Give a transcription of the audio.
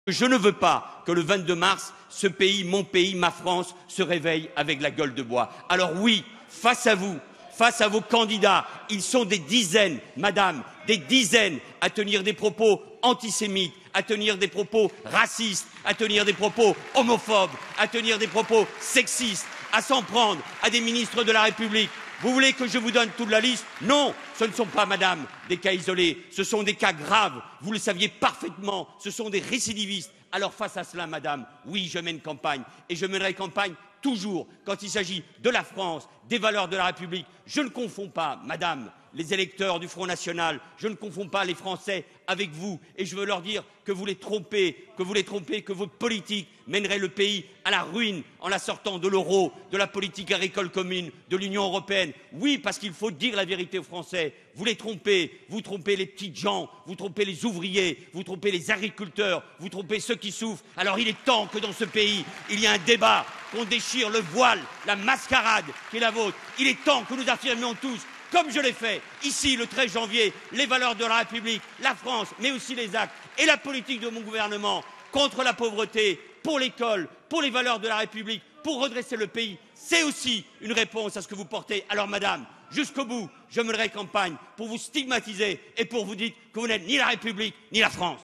Je ne veux pas que le 22 mars, ce pays, mon pays, ma France, se réveille avec la gueule de bois. Alors oui, face à vous, face à vos candidats, ils sont des dizaines, madame, des dizaines à tenir des propos antisémites, à tenir des propos racistes, à tenir des propos homophobes, à tenir des propos sexistes, à s'en prendre à des ministres de la République. Vous voulez que je vous donne toute la liste? Non, ce ne sont pas, madame, des cas isolés, ce sont des cas graves. Vous le saviez parfaitement, ce sont des récidivistes. Alors face à cela, madame, oui, je mène campagne et je mènerai campagne toujours quand il s'agit de la France, des valeurs de la République. Je ne confonds pas, madame, les électeurs du Front National, je ne confonds pas les Français avec vous et je veux leur dire que vous les trompez, que votre politique mènerait le pays à la ruine en la sortant de l'euro, de la politique agricole commune, de l'Union européenne. Oui, parce qu'il faut dire la vérité aux Français. Vous les trompez, vous trompez les petites gens, vous trompez les ouvriers, vous trompez les agriculteurs, vous trompez ceux qui souffrent. Alors il est temps que dans ce pays, il y ait un débat, qu'on déchire le voile, la mascarade qui est la vôtre. Il est temps que nous affirmions tous, comme je l'ai fait ici le 13 janvier, les valeurs de la République, la France, mais aussi les actes et la politique de mon gouvernement contre la pauvreté, pour l'école, pour les valeurs de la République, pour redresser le pays. C'est aussi une réponse à ce que vous portez. Alors madame, jusqu'au bout, je mènerai campagne pour vous stigmatiser et pour vous dire que vous n'êtes ni la République ni la France.